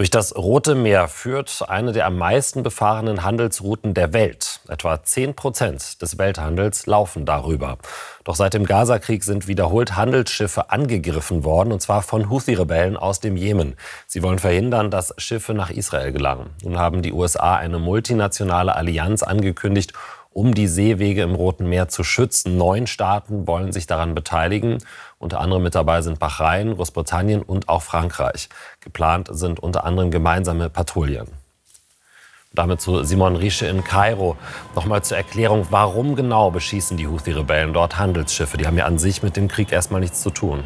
Durch das Rote Meer führt eine der am meisten befahrenen Handelsrouten der Welt. Etwa 10% des Welthandels laufen darüber. Doch seit dem Gaza-Krieg sind wiederholt Handelsschiffe angegriffen worden, und zwar von Houthi-Rebellen aus dem Jemen. Sie wollen verhindern, dass Schiffe nach Israel gelangen. Nun haben die USA eine multinationale Allianz angekündigt, um die Seewege im Roten Meer zu schützen. 9 Staaten wollen sich daran beteiligen. Unter anderem mit dabei sind Bahrain, Großbritannien und auch Frankreich. Geplant sind unter anderem gemeinsame Patrouillen. Damit zu Simon Riesche in Kairo. Nochmal zur Erklärung, warum genau beschießen die Houthi-Rebellen dort Handelsschiffe? Die haben ja an sich mit dem Krieg erstmal nichts zu tun.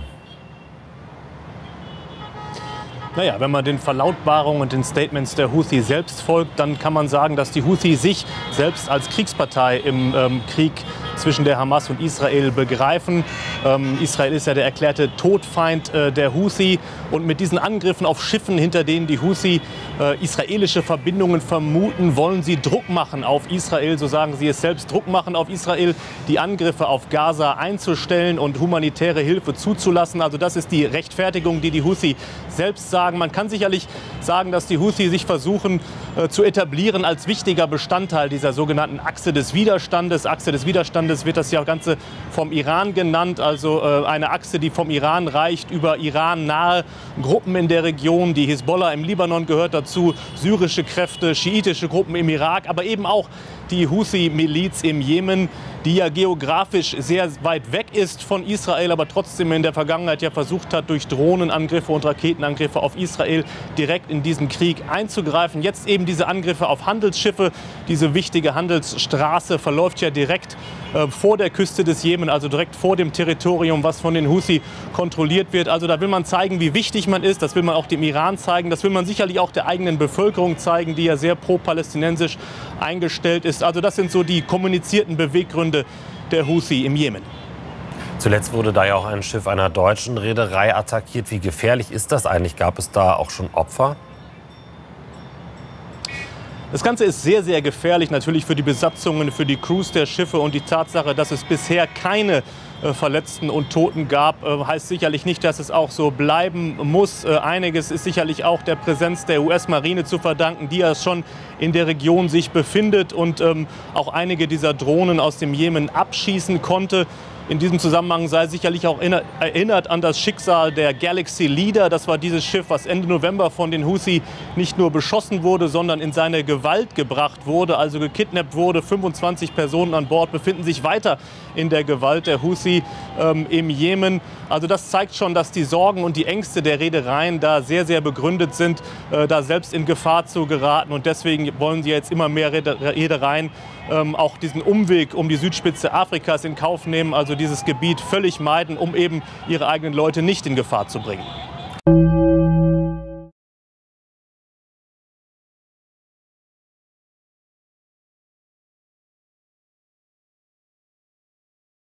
Naja, wenn man den Verlautbarungen und den Statements der Houthi selbst folgt, dann kann man sagen, dass die Houthi sich selbst als Kriegspartei im Krieg zwischen der Hamas und Israel begreifen. Israel ist ja der erklärte Todfeind der Houthi. Und mit diesen Angriffen auf Schiffen, hinter denen die Houthi israelische Verbindungen vermuten, wollen sie Druck machen auf Israel, so sagen sie es selbst, Druck machen auf Israel, die Angriffe auf Gaza einzustellen und humanitäre Hilfe zuzulassen. Also das ist die Rechtfertigung, die die Houthi selbst sagen. Man kann sicherlich sagen, dass die Houthi sich versuchen zu etablieren als wichtiger Bestandteil dieser sogenannten Achse des Widerstandes. Achse des Widerstandes wird das ja Ganze vom Iran genannt, also eine Achse, die vom Iran reicht über Iran-nahe Gruppen in der Region. Die Hisbollah im Libanon gehört dazu, syrische Kräfte, schiitische Gruppen im Irak, aber eben auch die Houthi-Miliz im Jemen, die ja geografisch sehr weit weg ist von Israel, aber trotzdem in der Vergangenheit ja versucht hat, durch Drohnenangriffe und Raketenangriffe auf Israel direkt in diesen Krieg einzugreifen. Jetzt eben diese Angriffe auf Handelsschiffe. Diese wichtige Handelsstraße verläuft ja direkt vor der Küste des Jemen, also direkt vor dem Territorium, was von den Houthi kontrolliert wird. Also da will man zeigen, wie wichtig man ist. Das will man auch dem Iran zeigen. Das will man sicherlich auch der eigenen Bevölkerung zeigen, die ja sehr pro-palästinensisch eingestellt ist. Also das sind so die kommunizierten Beweggründe der Houthi im Jemen. Zuletzt wurde da ja auch ein Schiff einer deutschen Reederei attackiert. Wie gefährlich ist das eigentlich? Gab es da auch schon Opfer? Das Ganze ist sehr, sehr gefährlich, natürlich für die Besatzungen, für die Crews der Schiffe. Und die Tatsache, dass es bisher keine Verletzten und Toten gab, heißt sicherlich nicht, dass es auch so bleiben muss. Einiges ist sicherlich auch der Präsenz der US-Marine zu verdanken, die ja schon in der Region sich befindet und auch einige dieser Drohnen aus dem Jemen abschießen konnte. In diesem Zusammenhang sei sicherlich auch erinnert an das Schicksal der Galaxy Leader. Das war dieses Schiff, was Ende November von den Houthi nicht nur beschossen wurde, sondern in seine Gewalt gebracht wurde, also gekidnappt wurde. 25 Personen an Bord befinden sich weiter in der Gewalt der Houthi im Jemen. Also das zeigt schon, dass die Sorgen und die Ängste der Reedereien da sehr, sehr begründet sind, da selbst in Gefahr zu geraten. Und deswegen wollen sie jetzt immer mehr Reedereien auch diesen Umweg um die Südspitze Afrikas in Kauf nehmen, also dieses Gebiet völlig meiden, um eben ihre eigenen Leute nicht in Gefahr zu bringen.